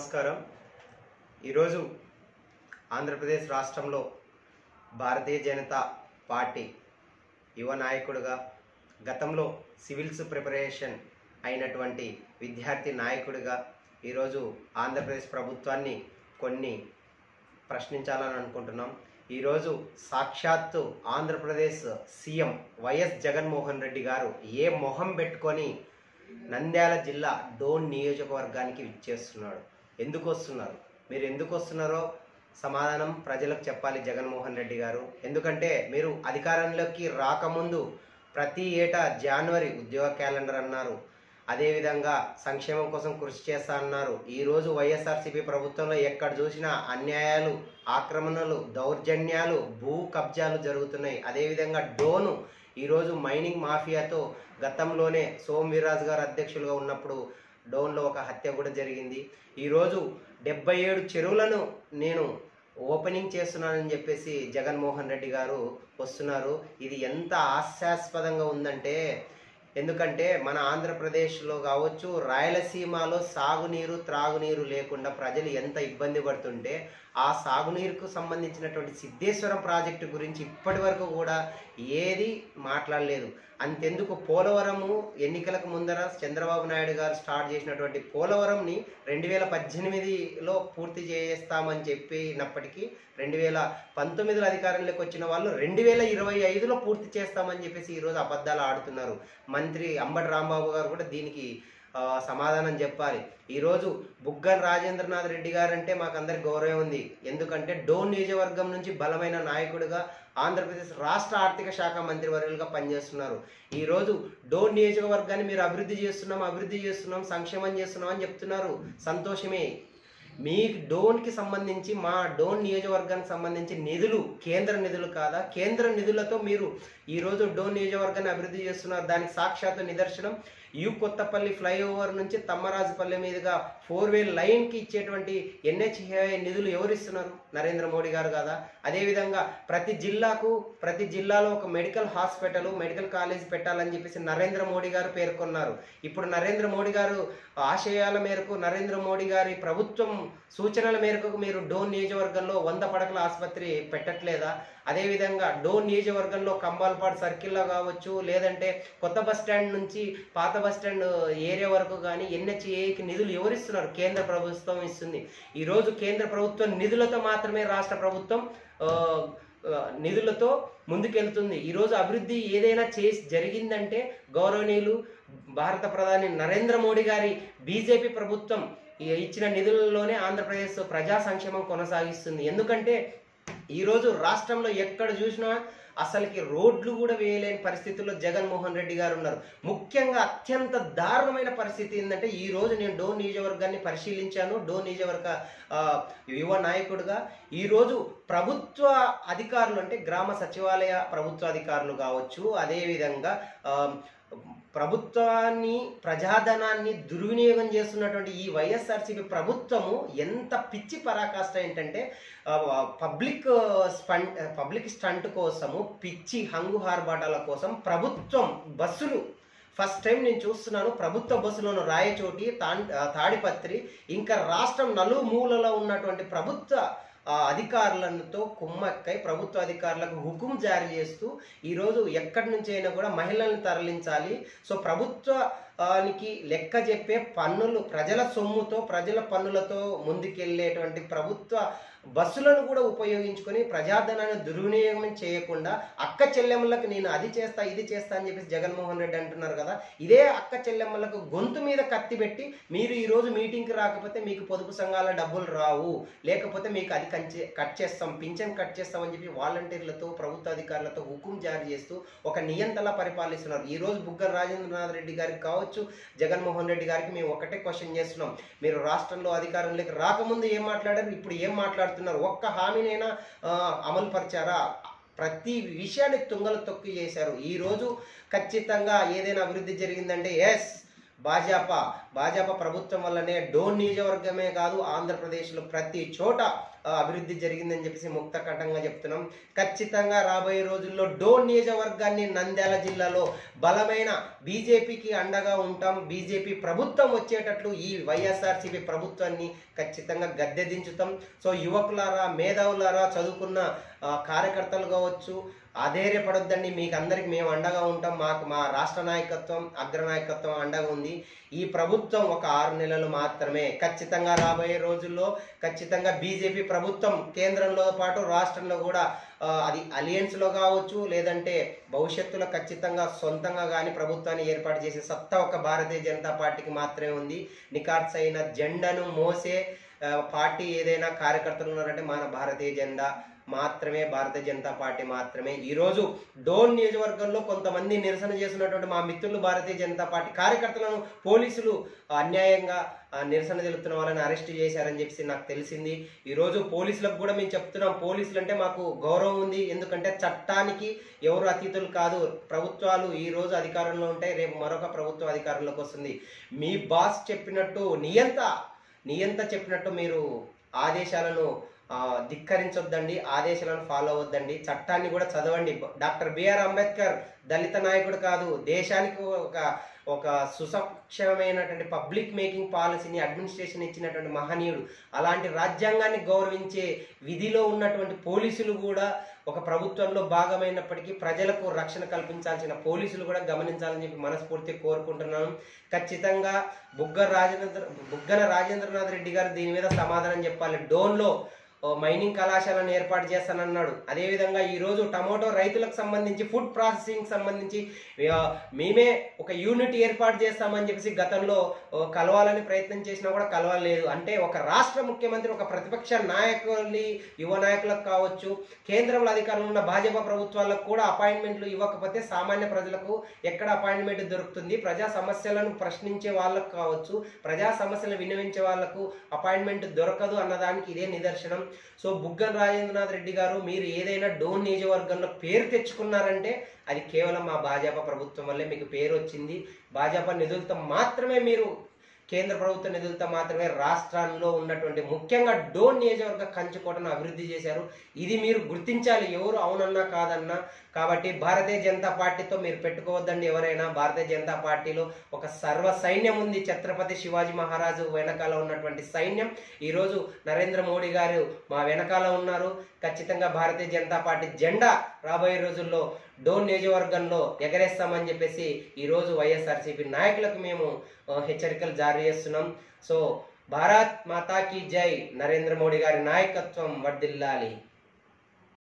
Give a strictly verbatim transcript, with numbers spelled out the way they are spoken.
నమస్కారం. ఈరోజు ఆంధ్రప్రదేశ్ రాష్ట్రంలో భారతీయ జనతా పార్టీ యువ నాయకుడిగా, గతంలో సివిల్స్ ప్రిపరేషన్ అయినటువంటి విద్యార్థి నాయకుడిగా ఈరోజు ఆంధ్రప్రదేశ్ ప్రభుత్వాన్ని కొన్ని ప్రశ్నించాలని అనుకుంటున్నాం. ఈరోజు సాక్షాత్తు ఆంధ్రప్రదేశ్ సీఎం వైఎస్ జగన్మోహన్ రెడ్డి గారు ఏ మొహం పెట్టుకొని నంద్యాల జిల్లా డోన్ నియోజకవర్గానికి విచ్చేస్తున్నాడు. ఎందుకు వస్తున్నారు? మీరు ఎందుకు వస్తున్నారో సమాధానం ప్రజలకు చెప్పాలి జగన్మోహన్ రెడ్డి గారు. ఎందుకంటే మీరు అధికారంలోకి రాకముందు ప్రతి ఏటా జనవరి ఉద్యోగ క్యాలెండర్ అన్నారు, అదేవిధంగా సంక్షేమం కోసం కృషి చేస్తా అన్నారు. ఈరోజు వైఎస్ఆర్సీపీ ప్రభుత్వంలో ఎక్కడ చూసినా అన్యాయాలు, ఆక్రమణలు, దౌర్జన్యాలు, భూ కబ్జాలు జరుగుతున్నాయి. అదేవిధంగా డోను ఈరోజు మైనింగ్ మాఫియాతో గతంలోనే సోమ్ వీర్రాజు గారు అధ్యక్షులుగా ఉన్నప్పుడు డోన్లో ఒక హత్య కూడా జరిగింది. ఈరోజు డెబ్బై ఏడు చెరువులను నేను ఓపెనింగ్ చేస్తున్నానని చెప్పేసి జగన్మోహన్ రెడ్డి గారు వస్తున్నారు. ఇది ఎంత హాస్యాస్పదంగా ఉందంటే, ఎందుకంటే మన ఆంధ్రప్రదేశ్లో కావచ్చు, రాయలసీమలో సాగునీరు త్రాగునీరు లేకుండా ప్రజలు ఎంత ఇబ్బంది పడుతుంటే ఆ సాగునీరుకు సంబంధించినటువంటి సిద్ధేశ్వరం ప్రాజెక్టు గురించి ఇప్పటి వరకు కూడా ఏది మాట్లాడలేదు. అంతెందుకు పోలవరము ఎన్నికలకు ముందర చంద్రబాబు నాయుడు గారు స్టార్ట్ చేసినటువంటి పోలవరంని రెండు వేల పద్దెనిమిదిలో పూర్తి చేస్తామని చెప్పినప్పటికీ రెండు వేల పంతొమ్మిదిలో అధికారంలోకి వచ్చిన వాళ్ళు రెండు వేల ఇరవై ఐదులో పూర్తి చేస్తామని చెప్పేసి ఈరోజు అబద్ధాలు ఆడుతున్నారు. మంత్రి అంబటి రాంబాబు గారు కూడా దీనికి సమాధానం చెప్పాలి. ఈరోజు బుగ్గన రాజేంద్రనాథ్ రెడ్డి గారు అంటే మాకు అందరికి గౌరవం ఉంది. ఎందుకంటే డోన్ నియోజకవర్గం నుంచి బలమైన నాయకుడిగా ఆంధ్రప్రదేశ్ రాష్ట్ర ఆర్థిక శాఖ మంత్రివర్యులుగా పనిచేస్తున్నారు. ఈరోజు డోన్ నియోజకవర్గాన్ని మీరు అభివృద్ధి చేస్తున్నాం అభివృద్ధి చేస్తున్నాం సంక్షేమం చేస్తున్నాం అని చెప్తున్నారు. సంతోషమే. మీ డోన్కి సంబంధించి, మా డోన్ నియోజకవర్గానికి సంబంధించి నిధులు కేంద్ర నిధులు కాదా? కేంద్ర నిధులతో మీరు ఈరోజు డోన్ నియోజకవర్గాన్ని అభివృద్ధి చేస్తున్నారు. దానికి సాక్షాత్తు నిదర్శనం యూ కొత్తపల్లి ఫ్లైఓవర్ నుంచి తమ్మరాజుపల్లి మీదుగా ఫోర్ వే లైన్కి ఇచ్చేటువంటి ఎన్హెచ్ఏఐ నిధులు ఎవరు ఇస్తున్నారు? నరేంద్ర మోడీ గారు కాదా? అదేవిధంగా ప్రతి జిల్లాకు ప్రతి జిల్లాలో ఒక మెడికల్ హాస్పిటల్, మెడికల్ కాలేజ్ పెట్టాలని చెప్పేసి నరేంద్ర మోడీ గారు పేర్కొన్నారు. ఇప్పుడు నరేంద్ర మోడీ గారు ఆశయాల మేరకు, నరేంద్ర మోడీ గారి ప్రభుత్వం సూచనల మేరకు మీరు డోన్ నియోజకవర్గంలో వంద పడకల ఆసుపత్రి పెట్టట్లేదా? అదేవిధంగా డోన్ నియోజకవర్గంలో కంబాల్పాడు సర్కిల్లో కావచ్చు, లేదంటే కొత్త బస్ స్టాండ్ నుంచి పాత బస్ స్టాండ్ ఏరియా వరకు కానీ ఎన్హెచ్ఏకి నిధులు ఎవరిస్తున్నారు? కేంద్ర ప్రభుత్వం ఇస్తుంది. ఈరోజు కేంద్ర ప్రభుత్వం నిధులతో మాత్రమే రాష్ట్ర ప్రభుత్వం నిధులతో ముందుకెళ్తుంది. ఈరోజు అభివృద్ధి ఏదైనా చేసి జరిగిందంటే గౌరవనీయులు భారత ప్రధాని నరేంద్ర మోడీ గారి బీజేపీ ప్రభుత్వం ఇచ్చిన నిధులలోనే ఆంధ్రప్రదేశ్ ప్రజా సంక్షేమం కొనసాగిస్తుంది. ఎందుకంటే ఈరోజు రాష్ట్రంలో ఎక్కడ చూసినా అసలుకి రోడ్లు కూడా వేయలేని పరిస్థితుల్లో జగన్మోహన్ రెడ్డి గారు ఉన్నారు. ముఖ్యంగా అత్యంత దారుణమైన పరిస్థితి ఏంటంటే, ఈరోజు నేను డోన్ నియోజకవర్గాన్ని పరిశీలించాను. డోన్ నియోజకవర్గ యువ నాయకుడిగా ఈరోజు ప్రభుత్వ అధికారులు అంటే గ్రామ సచివాలయ ప్రభుత్వ అధికారులు కావచ్చు, అదేవిధంగా ప్రభుత్వాన్ని ప్రజాధనాన్ని దుర్వినియోగం చేస్తున్నటువంటి ఈ వైఎస్ఆర్సీపీ ప్రభుత్వము ఎంత పిచ్చి పరాకాష్ట ఏంటంటే, పబ్లిక్ స్పం పబ్లిక్ స్టంట్ కోసము, పిచ్చి హంగు హార్బాటాల కోసం ప్రభుత్వం బస్సులు ఫస్ట్ టైం నేను చూస్తున్నాను. ప్రభుత్వ బస్సులను రాయచోటి, తాడిపత్రి, ఇంకా రాష్ట్రం నలుమూలలో ఉన్నటువంటి ప్రభుత్వ అధికారులతో కుమ్మక్కై ప్రభుత్వ అధికారులకు హుకుం జారీ చేస్తూ ఈరోజు ఎక్కడి నుంచి అయినా కూడా మహిళలను తరలించాలి. సో ప్రభుత్వానికి లెక్క చెప్పే పన్నులు, ప్రజల సొమ్ముతో ప్రజల పన్నులతో ముందుకెళ్ళేటువంటి ప్రభుత్వ బస్సులను కూడా ఉపయోగించుకొని ప్రజాధనాన్ని దుర్వినియోగం చేయకుండా అక్క చెల్లెమ్మలకు నేను అది చేస్తా ఇది చేస్తా అని చెప్పేసి జగన్మోహన్ రెడ్డి అంటున్నారు కదా. ఇదే అక్క చెల్లెమ్మలకు గొంతు మీద కత్తి పెట్టి మీరు ఈరోజు మీటింగ్కి రాకపోతే మీకు పొదుపు సంఘాల డబ్బులు రావు, లేకపోతే మీకు అది కంచే కట్ చేస్తాం, పింఛన్ కట్ చేస్తామని చెప్పి వాలంటీర్లతో ప్రభుత్వ అధికారులతో హుకుం జారీ చేస్తూ ఒక నియంతలా పరిపాలిస్తున్నారు. ఈరోజు బుగ్గన రాజేంద్రనాథ్ రెడ్డి గారికి కావచ్చు, జగన్మోహన్ రెడ్డి గారికి మేము ఒకటే క్వశ్చన్ చేస్తున్నాం. మీరు రాష్ట్రంలో అధికారంలోకి రాకముందు ఏం మాట్లాడారు, ఇప్పుడు ఏం మాట్లాడుతున్నారు? ఒక్క హామీనైనా అమలు పరిచారా? ప్రతి విషయాన్ని తుంగలు తొక్కి చేశారు. ఈరోజు ఖచ్చితంగా ఏదైనా అభివృద్ధి జరిగిందంటే ఎస్ భాజపా భాజపా ప్రభుత్వం వల్లనే. డోన్ నియోజకవర్గమే కాదు, ఆంధ్రప్రదేశ్లో ప్రతి చోట ఆ, అభివృద్ధి జరిగిందని చెప్పేసి ముక్త కంఠంగా చెప్తున్నాం. ఖచ్చితంగా రాబోయే రోజుల్లో డోన్ నియోజకవర్గాన్ని నంద్యాల జిల్లాలో బలమైన బీజేపీకి అండగా ఉంటాం. బీజేపీ ప్రభుత్వం వచ్చేటట్లు ఈ వైఎస్ఆర్సీపీ ప్రభుత్వాన్ని ఖచ్చితంగా గద్దె దించుతాం. సో యువకులారా, మేధావులారా, చదువుకున్న కార్యకర్తలు కావచ్చు, అధైర్యపడొద్దండి. మీకు అందరికి మేము అండగా ఉంటాం. మాకు మా రాష్ట్ర నాయకత్వం, అగ్రనాయకత్వం అండగా ఉంది. ఈ ప్రభుత్వం ఒక ఆరు నెలలు మాత్రమే. ఖచ్చితంగా రాబోయే రోజుల్లో ఖచ్చితంగా బీజేపీ ప్రభుత్వం కేంద్రంలో పాటు రాష్ట్రంలో కూడా అది అలియన్స్లో కావచ్చు, లేదంటే భవిష్యత్తులో ఖచ్చితంగా సొంతంగా కానీ ప్రభుత్వాన్ని ఏర్పాటు చేసే సత్తా ఒక భారతీయ జనతా పార్టీకి మాత్రమే ఉంది. నికార్స్ అయిన జెండాను మోసే పార్టీ ఏదైనా కార్యకర్తలు ఉన్నారంటే మన భారతీయ జెండా మాత్రమే, భారతీయ జనతా పార్టీ మాత్రమే. ఈరోజు డోన్ నియోజకవర్గంలో కొంతమంది నిరసన చేస్తున్నటువంటి మా మిత్రులు భారతీయ జనతా పార్టీ కార్యకర్తలను పోలీసులు అన్యాయంగా నిరసన తెలుపుతున్న వాళ్ళని అరెస్ట్ చేశారని చెప్పి నాకు తెలిసింది. ఈరోజు పోలీసులకు కూడా మేము చెప్తున్నాం, పోలీసులు అంటే మాకు గౌరవం ఉంది. ఎందుకంటే చట్టానికి ఎవరు అతీతులు కాదు. ప్రభుత్వాలు ఈ రోజు అధికారంలో ఉంటాయి, రేపు మరొక ప్రభుత్వం అధికారంలోకి వస్తుంది. మీ బాస్ చెప్పినట్టు, నియంత నియంత చెప్పినట్టు మీరు ఆదేశాలను ధిక్కరించొద్దండి, ఆదేశాలను ఫాలో అవ్వద్దండి, చట్టాన్ని కూడా చదవండి. డాక్టర్ బిఆర్ అంబేద్కర్ దళిత నాయకుడు కాదు, దేశానికి ఒక ఒక సుసక్షమైనటువంటి పబ్లిక్ మేకింగ్ పాలసీని, అడ్మినిస్ట్రేషన్ ఇచ్చినటువంటి మహనీయుడు. అలాంటి రాజ్యాంగాన్ని గౌరవించే విధిలో ఉన్నటువంటి పోలీసులు కూడా ఒక ప్రభుత్వంలో భాగమైనప్పటికీ ప్రజలకు రక్షణ కల్పించాల్సిన పోలీసులు కూడా గమనించాలని చెప్పి మనస్ఫూర్తిగా కోరుకుంటున్నాను. ఖచ్చితంగా బుగ్గ రాజేంద్ర బుగ్గన రాజేంద్రనాథ్ రెడ్డి గారు దీని మీద సమాధానం చెప్పాలి. డోన్లో మైనింగ్ కళాశాలను ఏర్పాటు చేస్తానన్నాడు. అదేవిధంగా ఈరోజు టమోటో రైతులకు సంబంధించి, ఫుడ్ ప్రాసెసింగ్ సంబంధించి మేమే ఒక యూనిట్ ఏర్పాటు చేస్తామని చెప్పేసి గతంలో కలవాలని ప్రయత్నం చేసినా కూడా కలవలేదు. అంటే ఒక రాష్ట్ర ముఖ్యమంత్రి ఒక ప్రతిపక్ష నాయకుల్ని, యువ నాయకులకు కావచ్చు, కేంద్రంలో అధికారంలో ఉన్న భాజపా ప్రభుత్వాలకు కూడా అపాయింట్మెంట్లు ఇవ్వకపోతే సామాన్య ప్రజలకు ఎక్కడ అపాయింట్మెంట్ దొరుకుతుంది? ప్రజా సమస్యలను ప్రశ్నించే వాళ్ళకు కావచ్చు, ప్రజా సమస్యలను విన్నవించే వాళ్లకు అపాయింట్మెంట్ దొరకదు అన్నదానికి ఇదే నిదర్శనం. సో బుగ్గన రాజేంద్రనాథ్ రెడ్డి గారు, మీరు ఏదైనా డోన్ నియోజకవర్గంలో పేరు తెచ్చుకున్నారంటే అది కేవలం మా భాజపా ప్రభుత్వం వల్లే మీకు పేరు వచ్చింది. భాజపా నిధులతో మాత్రమే, మీరు కేంద్ర ప్రభుత్వ నిధులతో మాత్రమే రాష్ట్రాల్లో ఉన్నటువంటి ముఖ్యంగా డోన్ నియోజకవర్గ కంచుకోటను అభివృద్ధి చేశారు. ఇది మీరు గుర్తించాలి, ఎవరు అవునన్నా కాదన్నా. కాబట్టి భారతీయ జనతా పార్టీతో మీరు పెట్టుకోవద్దండి ఎవరైనా. భారతీయ జనతా పార్టీలో ఒక సర్వ సైన్యం ఉంది. ఛత్రపతి శివాజీ మహారాజు వెనకాల ఉన్నటువంటి సైన్యం ఈరోజు నరేంద్ర మోడీ గారు మా వెనకాల ఉన్నారు. ఖచ్చితంగా భారతీయ జనతా పార్టీ జెండా రాబోయే రోజుల్లో డోన్ నియోజకవర్గంలో ఎగరేస్తామని చెప్పేసి ఈరోజు వైఎస్ఆర్సీపీ నాయకులకు మేము హెచ్చరికలు జారీ చేస్తున్నాం. సో భారత్ మాతాకి జై, నరేంద్ర మోడీ గారి నాయకత్వం వర్ధిల్లాలి.